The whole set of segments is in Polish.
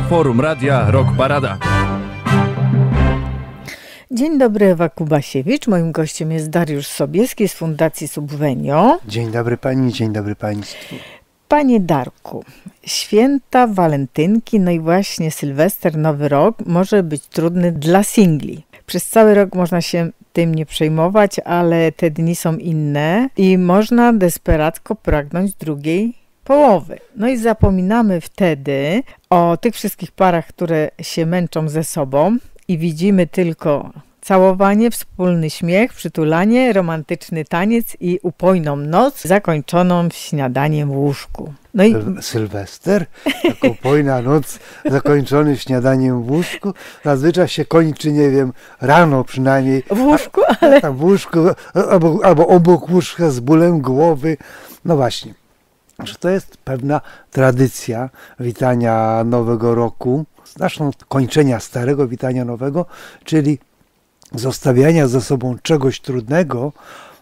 Forum Radia Rock Parada. Dzień dobry, Ewa Kubasiewicz. Moim gościem jest Dariusz Sobieski z Fundacji Subvenio. Dzień dobry pani, dzień dobry państwu. Panie Darku, święta, walentynki, no i właśnie Sylwester, Nowy Rok może być trudny dla singli. Przez cały rok można się tym nie przejmować, ale te dni są inne i można desperacko pragnąć drugiej połowy. No i zapominamy wtedy o tych wszystkich parach, które się męczą ze sobą i widzimy tylko całowanie, wspólny śmiech, przytulanie, romantyczny taniec i upojną noc zakończoną śniadaniem w łóżku. No i Sylwester, taka upojna noc zakończony śniadaniem w łóżku, zazwyczaj się kończy, nie wiem, rano przynajmniej. W łóżku, ale... W łóżku, albo obok łóżka z bólem głowy. No właśnie, że to jest pewna tradycja witania Nowego Roku, zresztą kończenia starego, witania nowego, czyli zostawiania za sobą czegoś trudnego,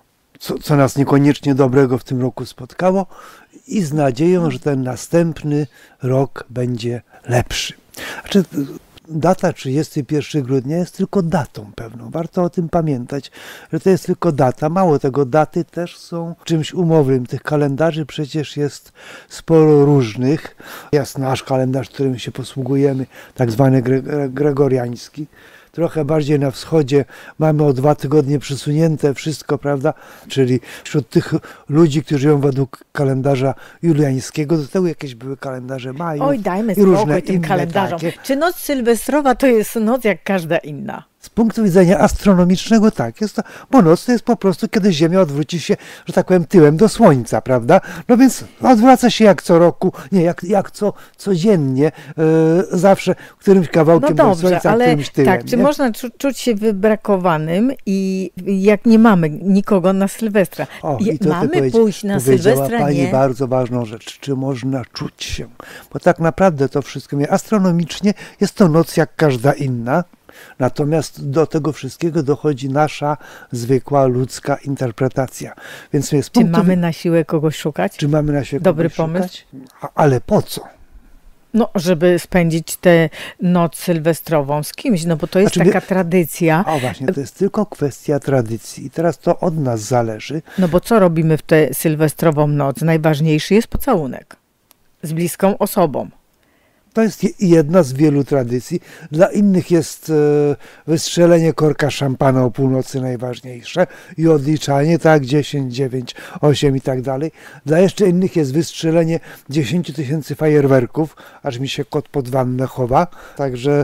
co nas niekoniecznie dobrego w tym roku spotkało i z nadzieją, że ten następny rok będzie lepszy. Znaczy, data 31 grudnia jest tylko datą pewną. Warto o tym pamiętać, że to jest tylko data. Mało tego, daty też są czymś umownym. Tych kalendarzy przecież jest sporo różnych. Jest nasz kalendarz, którym się posługujemy, tak zwany gregoriański. Trochę bardziej na wschodzie mamy o 2 tygodnie przesunięte wszystko, prawda? Czyli wśród tych ludzi, którzy żyją według kalendarza juliańskiego, do tego jakieś były kalendarze Maju. Oj, dajmy i różne spokój tym kalendarzom. takie. Czy noc sylwestrowa to jest noc jak każda inna? Z punktu widzenia astronomicznego tak, jest to, bo noc to jest po prostu, kiedy Ziemia odwróci się, że tak powiem, tyłem do Słońca, prawda? No więc odwraca się jak co roku, nie, jak codziennie, zawsze którymś kawałkiem do Słońca, ale którymś tyłem. Tak, czy można czuć się wybrakowanym i jak nie mamy nikogo na Sylwestra? Mamy pójść na Sylwestra, pani nie? bardzo ważną rzecz, czy można czuć się, bo tak naprawdę to wszystko, astronomicznie jest to noc jak każda inna. Natomiast do tego wszystkiego dochodzi nasza zwykła ludzka interpretacja. Więc czy mamy na siłę kogoś szukać? Czy mamy na siłę Dobry kogoś pomysł? szukać? Ale po co? No, żeby spędzić tę noc sylwestrową z kimś, no bo to jest taka tradycja. O właśnie, to jest tylko kwestia tradycji i teraz to od nas zależy. No bo co robimy w tę sylwestrową noc? Najważniejszy jest pocałunek z bliską osobą. To jest jedna z wielu tradycji. Dla innych jest wystrzelenie korka szampana o północy najważniejsze i odliczanie, tak, 10, 9, 8 i tak dalej. Dla jeszcze innych jest wystrzelenie 10 000 fajerwerków, aż mi się kot pod wannę chowa. Także,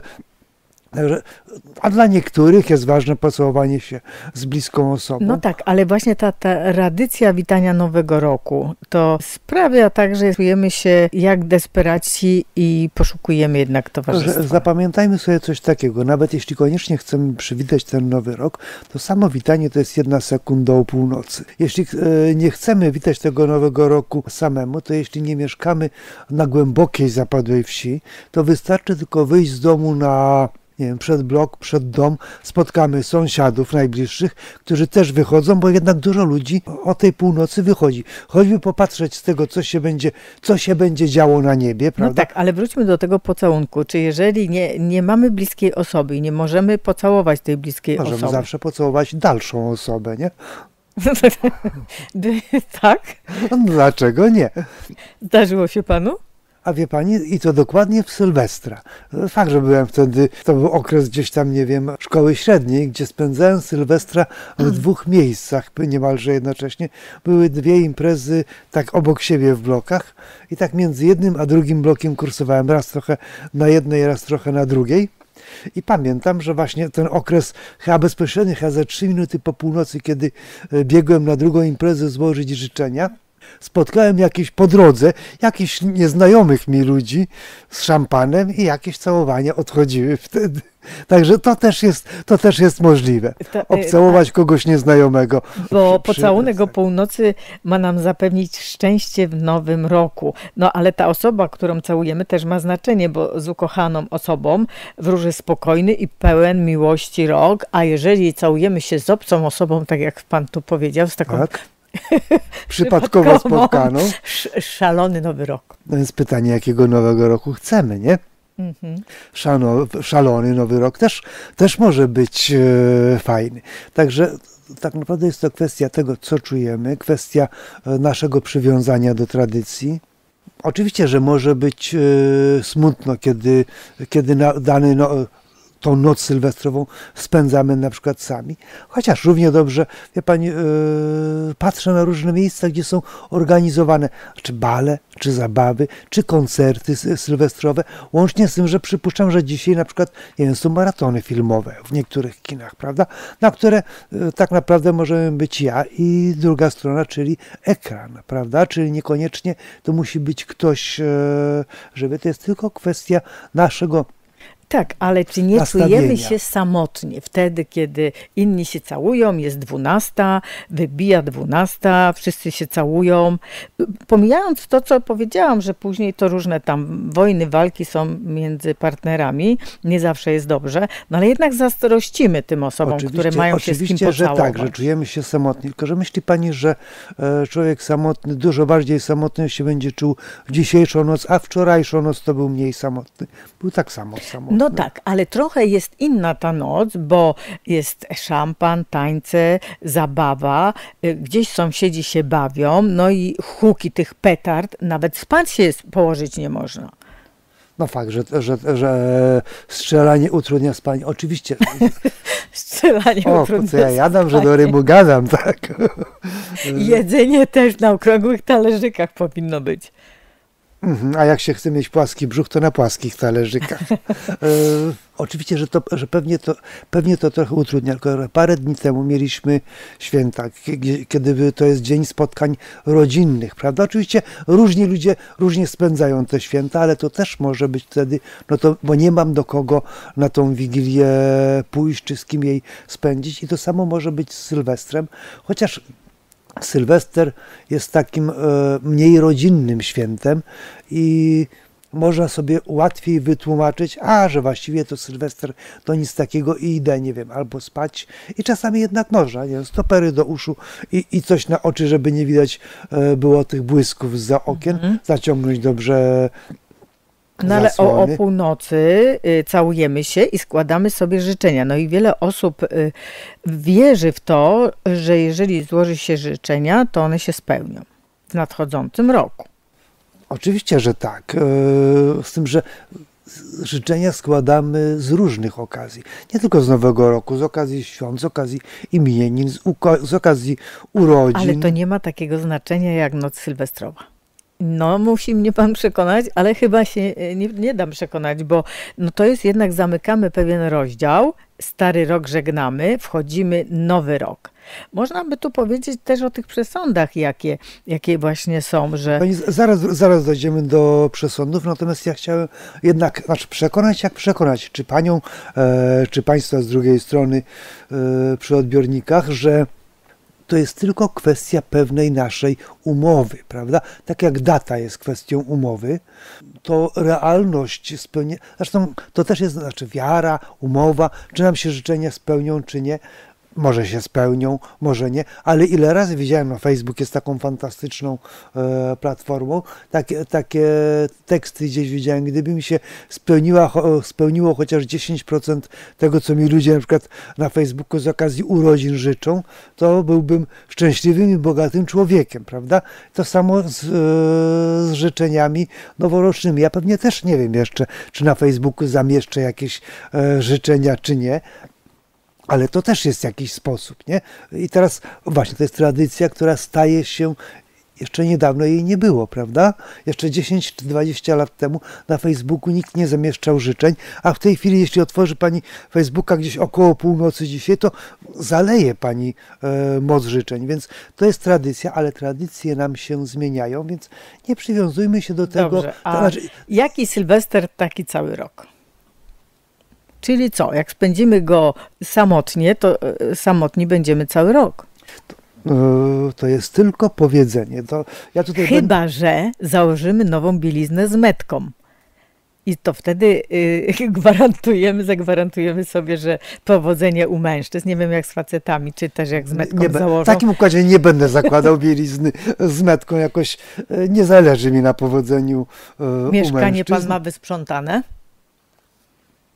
a dla niektórych jest ważne pocałowanie się z bliską osobą. No tak, ale właśnie ta tradycja witania Nowego Roku to sprawia tak, że czujemy się jak desperaci i poszukujemy jednak towarzystwa. Zapamiętajmy sobie coś takiego, nawet jeśli koniecznie chcemy przywitać ten Nowy Rok, to samo witanie to jest 1 sekunda o północy. Jeśli nie chcemy witać tego Nowego Roku samemu, to jeśli nie mieszkamy na głębokiej zapadłej wsi, to wystarczy tylko wyjść z domu na, nie wiem, przed blok, przed dom, spotkamy sąsiadów najbliższych, którzy też wychodzą, bo jednak dużo ludzi o tej północy wychodzi. Choćby popatrzeć z tego, co się będzie działo na niebie, prawda? No tak, ale wróćmy do tego pocałunku. Czy jeżeli nie mamy bliskiej osoby i nie możemy pocałować tej bliskiej osoby? Możemy zawsze pocałować dalszą osobę, nie? Tak? No, dlaczego nie? Zdarzyło się panu? A wie pani, i to dokładnie w Sylwestra. Fakt, że byłem wtedy, to był okres gdzieś tam, nie wiem, szkoły średniej, gdzie spędzałem Sylwestra w 2 miejscach, niemalże jednocześnie. Były 2 imprezy tak obok siebie w blokach i tak między jednym a drugim blokiem kursowałem. Raz trochę na jednej, raz trochę na drugiej. I pamiętam, że właśnie ten okres chyba bezpośrednio, chyba za 3 minuty po północy, kiedy biegłem na drugą imprezę złożyć życzenia, spotkałem po drodze jakichś nieznajomych mi ludzi z szampanem i jakieś całowania odchodziły wtedy. Także to też jest możliwe. Obcałować kogoś nieznajomego. Bo pocałunek o północy ma nam zapewnić szczęście w nowym roku. No ale ta osoba, którą całujemy, też ma znaczenie, bo z ukochaną osobą wróży spokojny i pełen miłości rok, a jeżeli całujemy się z obcą osobą, tak jak pan tu powiedział, z taką przypadkowo spotkaną. Szalony nowy rok. No więc pytanie, jakiego nowego roku chcemy, nie? Szalony Nowy Rok też może być fajny. Także tak naprawdę jest to kwestia tego, co czujemy, kwestia naszego przywiązania do tradycji. Oczywiście, że może być smutno, kiedy tą noc sylwestrową spędzamy na przykład sami. Chociaż równie dobrze, wie pani, patrzę na różne miejsca, gdzie są organizowane czy bale, czy zabawy, czy koncerty sylwestrowe. Łącznie z tym, że przypuszczam, że dzisiaj na przykład są maratony filmowe w niektórych kinach, prawda? Na które tak naprawdę możemy być ja i druga strona, czyli ekran, prawda? Czyli niekoniecznie to musi być ktoś żywy. To jest tylko kwestia naszego Tak, ale czy nie nastawienia. czujemy się samotnie wtedy, kiedy inni się całują, jest 12, wybija 12, wszyscy się całują. Pomijając to, co powiedziałam, że później to różne tam wojny, walki są między partnerami, nie zawsze jest dobrze, no ale jednak zazdrościmy tym osobom, które mają się z kim Oczywiście, że pocałować. tak, że czujemy się samotni. Tylko, że myśli pani, że człowiek samotny dużo bardziej samotny się będzie czuł w dzisiejszą noc, a wczorajszą noc to był mniej samotny. Był tak samo samotny. No tak, ale trochę jest inna ta noc, bo jest szampan, tańce, zabawa, gdzieś sąsiedzi się bawią, no i huki tych petard, nawet spać się położyć nie można. No fakt, że strzelanie utrudnia spanie. Oczywiście. Strzelanie O, utrudnia co ja jadam, że spanie. do rymu gadam, tak. Jedzenie też na okrągłych talerzykach powinno być. A jak się chce mieć płaski brzuch, to na płaskich talerzykach. Oczywiście, że pewnie to trochę utrudnia. Tylko parę dni temu mieliśmy święta, kiedy to jest dzień spotkań rodzinnych, prawda? Oczywiście różni ludzie różnie spędzają te święta, ale to też może być wtedy, bo nie mam do kogo na tą Wigilię pójść, czy z kim jej spędzić. I to samo może być z Sylwestrem, chociaż Sylwester jest takim mniej rodzinnym świętem i można sobie łatwiej wytłumaczyć, że właściwie to Sylwester to nic takiego i idę, nie wiem, albo spać. I czasami jednak można, nie wiem, stopery do uszu i coś na oczy, żeby nie widać było tych błysków zza okien, zaciągnąć dobrze No ale o zasłony. północy całujemy się i składamy sobie życzenia. No i wiele osób wierzy w to, że jeżeli złoży się życzenia, to one się spełnią w nadchodzącym roku. Oczywiście, że tak. Z tym, że życzenia składamy z różnych okazji. Nie tylko z Nowego Roku, z okazji świąt, z okazji imienin, z okazji urodzin. Ale to nie ma takiego znaczenia jak noc sylwestrowa. No, musi mnie pan przekonać, ale chyba się nie dam przekonać, bo no to jest jednak, zamykamy pewien rozdział, stary rok żegnamy, wchodzimy nowy rok. Można by tu powiedzieć też o tych przesądach, jakie właśnie są, że... Pani, zaraz dojdziemy do przesądów, natomiast ja chciałem jednak przekonać, czy panią, czy państwa z drugiej strony przy odbiornikach, że to jest tylko kwestia pewnej naszej umowy, prawda? Tak jak data jest kwestią umowy, to realność spełnienia, zresztą to też jest wiara, umowa, czy nam się życzenia spełnią, czy nie. Może się spełnią, może nie, ale ile razy widziałem, Facebook jest taką fantastyczną platformą, takie teksty gdzieś widziałem, gdyby mi się spełniło chociaż 10% tego, co mi ludzie na przykład na Facebooku z okazji urodzin życzą, to byłbym szczęśliwym i bogatym człowiekiem, prawda? To samo z życzeniami noworocznymi. Ja pewnie też nie wiem jeszcze, czy na Facebooku zamieszczę jakieś życzenia, czy nie. Ale to też jest jakiś sposób, nie? I teraz właśnie to jest tradycja, która staje się, jeszcze niedawno jej nie było, prawda? Jeszcze 10 czy 20 lat temu na Facebooku nikt nie zamieszczał życzeń, a w tej chwili, jeśli otworzy pani Facebooka gdzieś około północy dzisiaj, to zaleje pani moc życzeń, więc to jest tradycja, ale tradycje nam się zmieniają, więc nie przywiązujmy się do tego. Dobrze, a jaki Sylwester, taki cały rok? Czyli co, jak spędzimy go samotnie, to samotni będziemy cały rok. To jest tylko powiedzenie. To ja tutaj Chyba, że założymy nową bieliznę z metką. I to wtedy zagwarantujemy sobie, że powodzenie u mężczyzn. Nie wiem jak z facetami, czy też jak z metką założą. W takim układzie nie będę zakładał bielizny z metką. Jakoś nie zależy mi na powodzeniu u Mieszkanie mężczyzn. pan ma wysprzątane?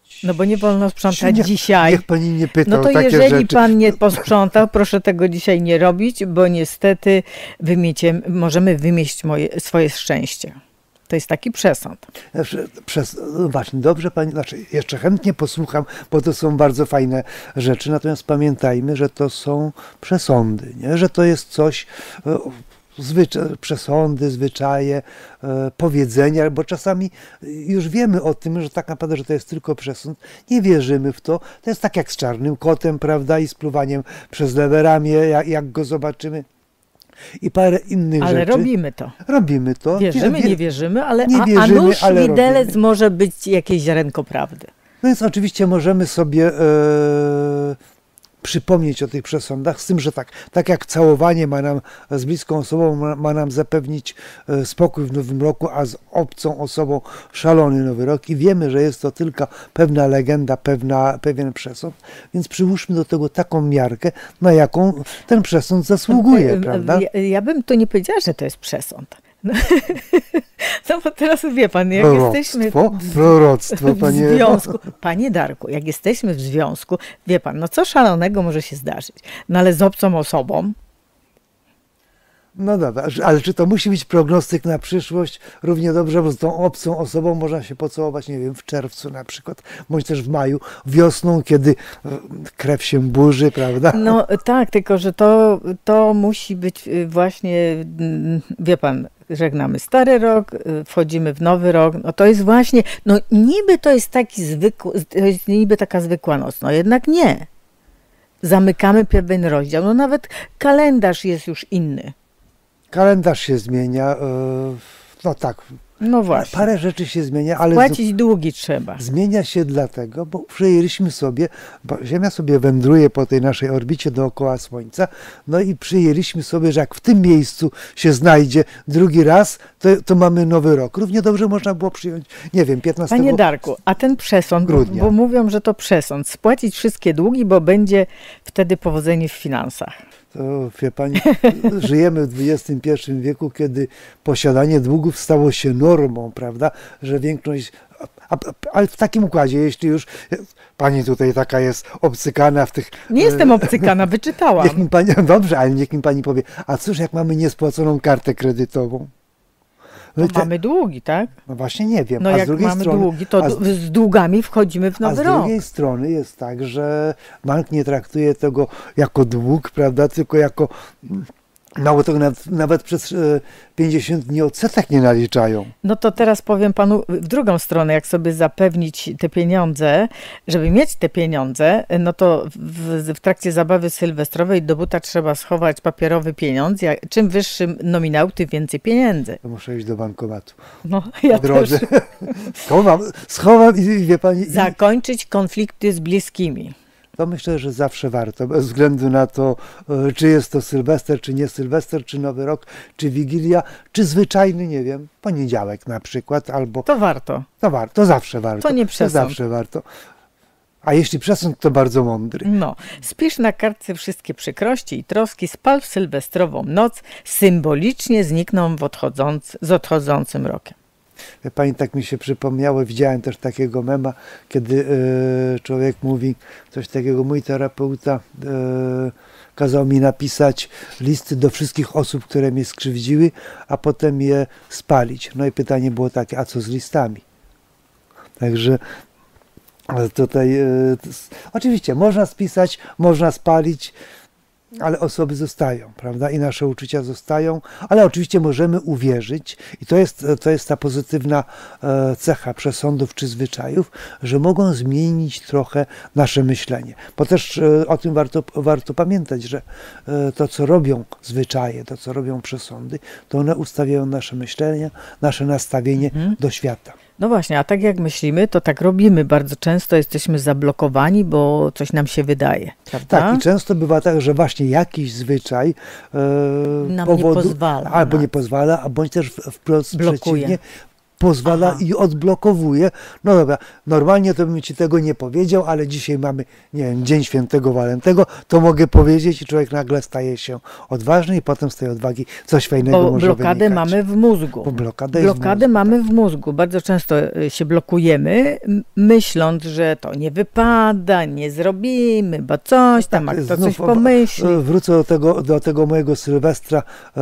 No bo nie wolno sprzątać dzisiaj. Niech pani nie pyta No to o takie jeżeli rzeczy. pan nie posprzątał, proszę tego dzisiaj nie robić, bo niestety możemy wymieść swoje szczęście. To jest taki przesąd. No właśnie, dobrze pani, znaczy jeszcze chętnie posłucham, bo to są bardzo fajne rzeczy, natomiast pamiętajmy, że to są przesądy, nie? Że to jest coś, przesądy, zwyczaje, powiedzenia, bo czasami już wiemy o tym, że tak naprawdę, że to jest tylko przesąd, nie wierzymy w to. To jest tak jak z czarnym kotem, prawda, i spluwaniem przez lewe ramię, jak go zobaczymy. I parę innych rzeczy. Ale robimy to. Robimy to. Wierzymy, nie wierzymy, ale nie wierzymy, a nuż ale widelec robimy. może być jakieś ziarenko prawdy. No więc oczywiście możemy sobie przypomnieć o tych przesądach, z tym, że tak jak całowanie z bliską osobą ma nam zapewnić spokój w nowym roku, a z obcą osobą szalony nowy rok i wiemy, że jest to tylko pewna legenda, pewien przesąd, więc przyłóżmy do tego taką miarkę, na jaką ten przesąd zasługuje, prawda? Ja bym to nie powiedziała, że to jest przesąd. No bo teraz wie pan, jak jesteśmy proroctwo, w związku, panie Darku, jak jesteśmy w związku, wie pan, no co szalonego może się zdarzyć? No ale z obcą osobą. No dobra, ale czy to musi być prognostyk na przyszłość? Równie dobrze, bo z tą obcą osobą można się pocałować, nie wiem, w czerwcu na przykład, bądź też w maju, wiosną, kiedy krew się burzy, prawda? No tak, tylko że to musi być właśnie, wie pan, żegnamy stary rok, wchodzimy w nowy rok, no to jest właśnie, no niby to jest taki zwykły, to jest niby taka zwykła noc, no jednak nie. Zamykamy pewien rozdział, no nawet kalendarz jest już inny. Kalendarz się zmienia, no tak. No właśnie. Parę rzeczy się zmienia, ale płacić długi trzeba. Zmienia się dlatego, bo przyjęliśmy sobie, bo Ziemia sobie wędruje po tej naszej orbicie dookoła Słońca, no i przyjęliśmy sobie, że jak w tym miejscu się znajdzie drugi raz, to mamy nowy rok. Równie dobrze można było przyjąć, nie wiem, 15 Panie Darku, a ten przesąd, bo mówią, że to przesąd, spłacić wszystkie długi, bo będzie wtedy powodzenie w finansach. To, wie pani, żyjemy w XXI wieku, kiedy posiadanie długów stało się normą, prawda, że większość, ale w takim układzie, jeśli już pani tutaj taka jest obcykana w tych... Nie jestem obcykana, wyczytałam. Niech mi pani, dobrze, ale niech mi pani powie, a cóż jak mamy niespłaconą kartę kredytową? No mamy długi, tak? No właśnie nie wiem. No a jak z drugiej mamy strony, długi, to z długami wchodzimy w nowy rok. A z drugiej strony jest tak, że bank nie traktuje tego jako dług, prawda, tylko jako... Mało tego, nawet przez 50 dni odsetek nie naliczają. No to teraz powiem panu w drugą stronę, jak sobie zapewnić te pieniądze, żeby mieć te pieniądze, no to w trakcie zabawy sylwestrowej do buta trzeba schować papierowy pieniądz. Czym wyższy nominał, tym więcej pieniędzy. To muszę iść do bankomatu. No, ja też. Schowam i wie pani... Zakończyć konflikty z bliskimi. To myślę, że zawsze warto, bez względu na to, czy jest to Sylwester, czy nie Sylwester, czy Nowy Rok, czy Wigilia, czy zwyczajny, nie wiem, poniedziałek na przykład, albo... To warto. To zawsze warto. To nie przesąd. To zawsze warto. A jeśli przesąd, to bardzo mądry. No, spisz na kartce wszystkie przykrości i troski, spal w sylwestrową noc, symbolicznie znikną z odchodzącym rokiem. Pani, tak mi się przypomniało, widziałem też takiego mema, kiedy człowiek mówi coś takiego, mój terapeuta kazał mi napisać listy do wszystkich osób, które mnie skrzywdziły, a potem je spalić. No i pytanie było takie, a co z listami? Także tutaj oczywiście można spisać, można spalić, ale osoby zostają, prawda? I nasze uczucia zostają, ale oczywiście możemy uwierzyć, i to jest ta pozytywna cecha przesądów czy zwyczajów, że mogą zmienić trochę nasze myślenie. Bo też o tym warto pamiętać, że to, co robią zwyczaje, to, co robią przesądy, to one ustawiają nasze myślenie, nasze nastawienie do świata. No właśnie, a tak jak myślimy, to tak robimy. Bardzo często jesteśmy zablokowani, bo coś nam się wydaje, prawda? Tak, i często bywa tak, że właśnie jakiś zwyczaj nam nie pozwala. Albo nie pozwala, a bądź też wprost blokuje. przeciwnie, pozwala Aha. i odblokowuje. No dobra, normalnie to bym ci tego nie powiedział, ale dzisiaj mamy, nie wiem, Dzień Świętego Walentego, to mogę powiedzieć i człowiek nagle staje się odważny i potem z tej odwagi coś fajnego Bo może blokadę wynikać. mamy w mózgu. Bo blokadę jest w Blokadę mózgu, mamy w mózgu. Bardzo często się blokujemy, myśląc, że to nie wypada, nie zrobimy, bo coś tam, Tak, a kto znów coś pomyśli. Wrócę do tego mojego Sylwestra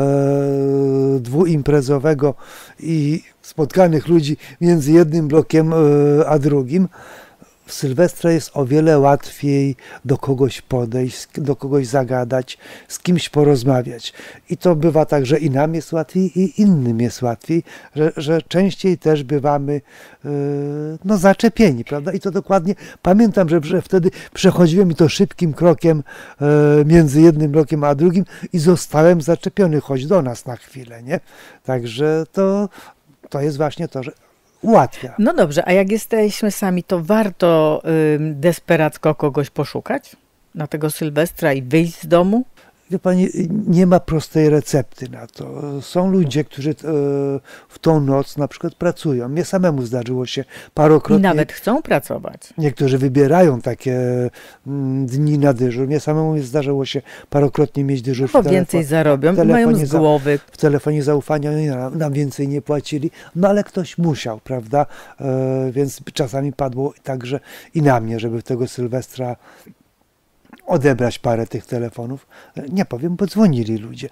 dwuimprezowego i spotkanych ludzi między jednym blokiem a drugim. W Sylwestra jest o wiele łatwiej do kogoś podejść, do kogoś zagadać, z kimś porozmawiać. I to bywa tak, że i nam jest łatwiej, i innym jest łatwiej, że częściej też bywamy no, zaczepieni, prawda? I to dokładnie pamiętam, że wtedy przechodziłem i to szybkim krokiem między jednym blokiem a drugim i zostałem zaczepiony, choć do nas na chwilę, nie? Także to jest właśnie to, że ułatwia. No dobrze, a jak jesteśmy sami, to warto desperacko kogoś poszukać na tego Sylwestra i wyjść z domu? Wie pani, nie ma prostej recepty na to. Są ludzie, którzy w tą noc na przykład pracują. Mnie samemu zdarzyło się I parokrotnie. nawet chcą pracować. Niektórzy wybierają takie dni na dyżur. Mnie samemu zdarzyło się parokrotnie mieć dyżur Bo więcej zarobią i mają z głowy. w telefonie zaufania oni nam więcej nie płacili, no ale ktoś musiał, prawda? Więc czasami padło także i na mnie, żeby tego Sylwestra odebrać parę tych telefonów. Nie powiem, bo dzwonili ludzie.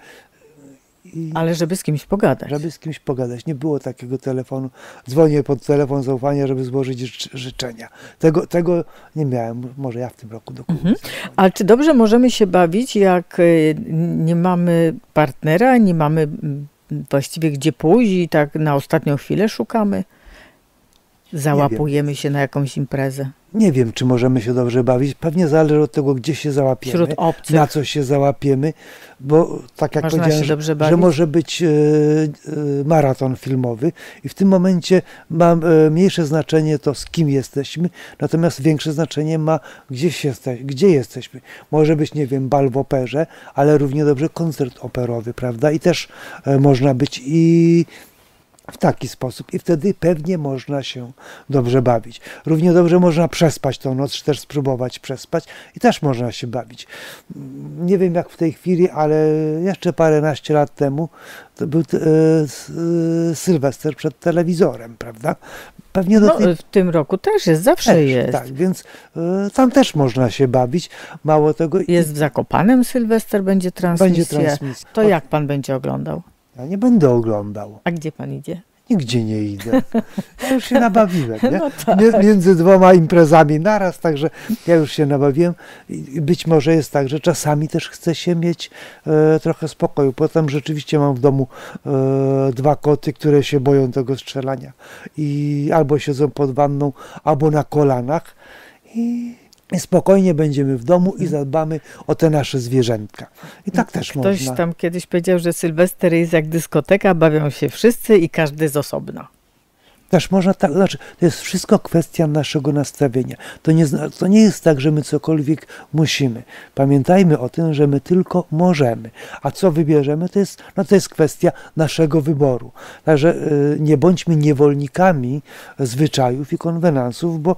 Ale żeby z kimś pogadać. Żeby z kimś pogadać. Nie było takiego telefonu. Dzwonię pod telefon zaufania, żeby złożyć życzenia. Tego nie miałem. Może ja w tym roku do kogoś. Ale czy dobrze możemy się bawić, jak nie mamy partnera, nie mamy właściwie gdzie pójść i tak na ostatnią chwilę szukamy? Załapujemy się na jakąś imprezę. Nie wiem, czy możemy się dobrze bawić. Pewnie zależy od tego, gdzie się załapiemy. Wśród obcych. Na co się załapiemy. Bo tak jak Można powiedziałem, się dobrze że bawić? może być maraton filmowy i w tym momencie ma mniejsze znaczenie to, z kim jesteśmy, natomiast większe znaczenie ma, gdzie jesteśmy. Może być, nie wiem, bal w operze, ale równie dobrze koncert operowy, prawda? I też można być i w taki sposób i wtedy pewnie można się dobrze bawić. Równie dobrze można przespać tą noc, czy też spróbować przespać i też można się bawić. Nie wiem jak w tej chwili, ale jeszcze paręnaście lat temu to był Sylwester przed telewizorem, prawda? Pewnie do tej... W tym roku też jest, zawsze też, jest. tak, więc tam też można się bawić. Mało tego... Jest w Zakopanem Sylwester, będzie transmisja. To jak pan będzie oglądał? Ja nie będę oglądał. A gdzie pan idzie? Nigdzie nie idę. Ja już się nabawiłem, nie? No tak. Między dwoma imprezami naraz, także ja już się nabawiłem. I być może jest tak, że czasami też chce się mieć trochę spokoju. Potem rzeczywiście mam w domu dwa koty, które się boją tego strzelania. I albo siedzą pod wanną, albo na kolanach. I spokojnie będziemy w domu i zadbamy o te nasze zwierzętka. I tak też Ktoś można. tam kiedyś powiedział, że Sylwester jest jak dyskoteka, bawią się wszyscy i każdy z osobna. Też można tak, znaczy, to jest wszystko kwestia naszego nastawienia. To nie jest tak, że my cokolwiek musimy. Pamiętajmy o tym, że my tylko możemy. A co wybierzemy, to jest kwestia naszego wyboru. Także nie bądźmy niewolnikami zwyczajów i konwenansów, bo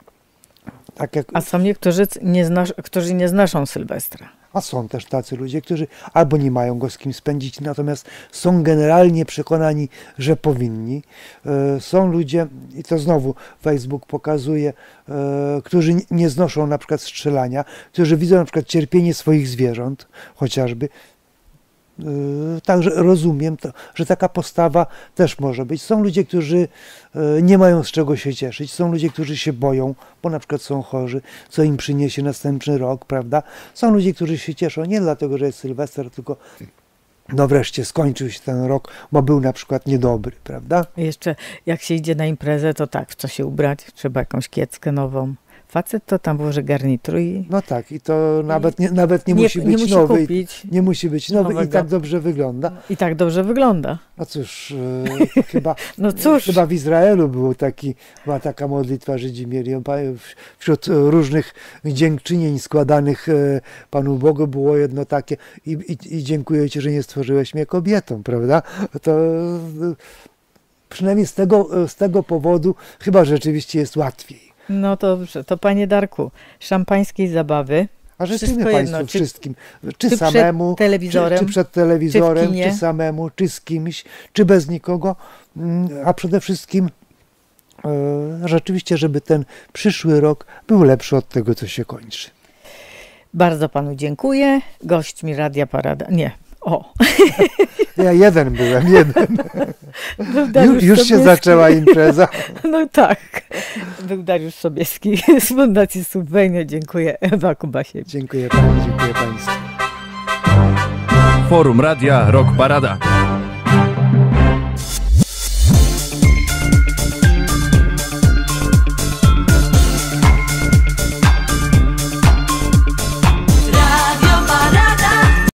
tak jak... A są niektórzy, którzy nie znoszą Sylwestra. A są też tacy ludzie, którzy albo nie mają go z kim spędzić, natomiast są generalnie przekonani, że powinni. Są ludzie, i to znowu Facebook pokazuje, którzy nie znoszą na przykład strzelania, którzy widzą na przykład cierpienie swoich zwierząt, chociażby. Także rozumiem, że taka postawa też może być. Są ludzie, którzy nie mają z czego się cieszyć, są ludzie, którzy się boją, bo na przykład są chorzy, co im przyniesie następny rok, prawda? Są ludzie, którzy się cieszą nie dlatego, że jest Sylwester, tylko no wreszcie skończył się ten rok, bo był na przykład niedobry, prawda? Jeszcze jak się idzie na imprezę, to tak, w co się ubrać? Trzeba jakąś kieckę nową. Facet to tam włoży garnitur i... No tak, i to nawet nie musi być nowy. Kupić nie musi być nowy nowego. i tak dobrze wygląda. I tak dobrze wygląda. No cóż, chyba, No cóż. chyba w Izraelu była taka modlitwa, Żydzi mieli. Wśród różnych dziękczynień składanych Panu Bogu było jedno takie i dziękuję Ci, że nie stworzyłeś mnie kobietą, prawda? To przynajmniej z tego powodu chyba rzeczywiście jest łatwiej. No dobrze, to panie Darku, szampańskiej zabawy. A życzymy Wszystko Państwu jedno, wszystkim, czy samemu, przed telewizorem, czy przed telewizorem, czy w kinie. czy samemu, czy z kimś, czy bez nikogo, a przede wszystkim rzeczywiście, żeby ten przyszły rok był lepszy od tego, co się kończy. Bardzo panu dziękuję. Gośćmi Radia Parada. Nie. O. Ja jeden byłem. Był Dariusz Już się Sobieski. zaczęła impreza. No tak. Był Dariusz Sobieski z Fundacji Subwenio. Dziękuję. Ewa Kubasiewicz. Dziękuję Pani, dziękuję Państwu. Forum Radia Rock Parada.